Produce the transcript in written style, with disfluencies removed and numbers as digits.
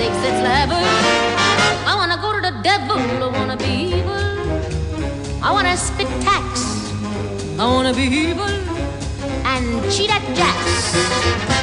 6 its level. I wanna go to the devil, I wanna be evil. I wanna spit tax, I wanna be evil and cheat at jacks.